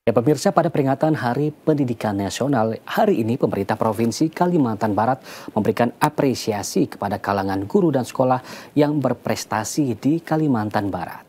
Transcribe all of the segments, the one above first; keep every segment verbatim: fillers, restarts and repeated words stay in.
Ya pemirsa, pada peringatan Hari Pendidikan Nasional, hari ini pemerintah Provinsi Kalimantan Barat memberikan apresiasi kepada kalangan guru dan sekolah yang berprestasi di Kalimantan Barat.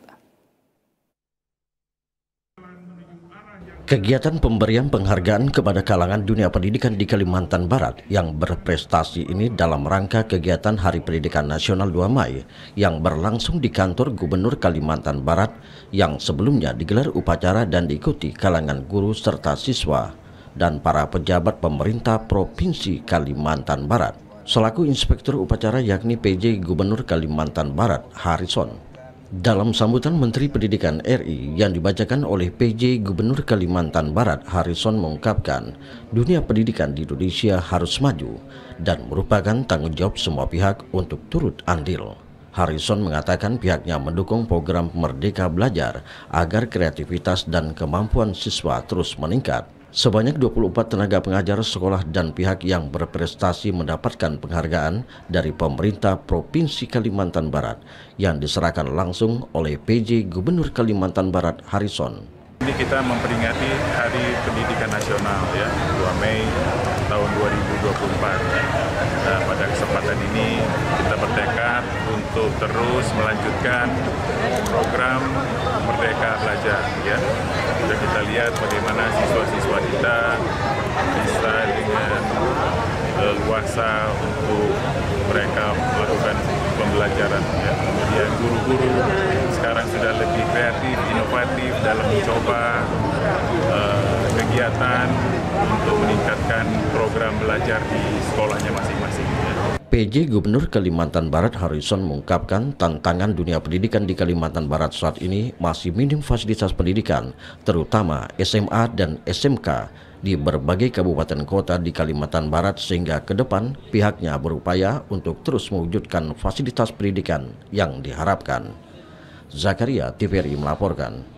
Kegiatan pemberian penghargaan kepada kalangan dunia pendidikan di Kalimantan Barat yang berprestasi ini dalam rangka kegiatan Hari Pendidikan Nasional dua Mei yang berlangsung di kantor Gubernur Kalimantan Barat yang sebelumnya digelar upacara dan diikuti kalangan guru serta siswa dan para pejabat pemerintah Provinsi Kalimantan Barat. Selaku Inspektur Upacara yakni P J Gubernur Kalimantan Barat, Harrison. Dalam sambutan Menteri Pendidikan R I yang dibacakan oleh P J Gubernur Kalimantan Barat, Harrison mengungkapkan dunia pendidikan di Indonesia harus maju dan merupakan tanggung jawab semua pihak untuk turut andil. Harrison mengatakan pihaknya mendukung program Merdeka Belajar agar kreativitas dan kemampuan siswa terus meningkat. Sebanyak dua puluh empat tenaga pengajar sekolah dan pihak yang berprestasi mendapatkan penghargaan dari pemerintah Provinsi Kalimantan Barat yang diserahkan langsung oleh P J Gubernur Kalimantan Barat, Harrison. Ini kita memperingati Hari Pendidikan Nasional ya, dua Mei tahun dua ribu dua puluh empat. Nah, pada kesempatan ini kita bertekad untuk terus melanjutkan program Merdeka Belajar ya. Sudah kita lihat bagaimana siswa-siswa kita bisa dengan leluasa untuk mereka melakukan pembelajaran ya. Kemudian guru-guru sekarang sudah lebih kreatif, inovatif dalam mencoba uh, kegiatan untuk meningkatkan program belajar di sekolahnya masing-masing ya. P J Gubernur Kalimantan Barat Harrison mengungkapkan tantangan dunia pendidikan di Kalimantan Barat saat ini masih minim fasilitas pendidikan, terutama S M A dan S M K di berbagai kabupaten kota di Kalimantan Barat, sehingga ke depan pihaknya berupaya untuk terus mewujudkan fasilitas pendidikan yang diharapkan. Zakaria, T V R I melaporkan.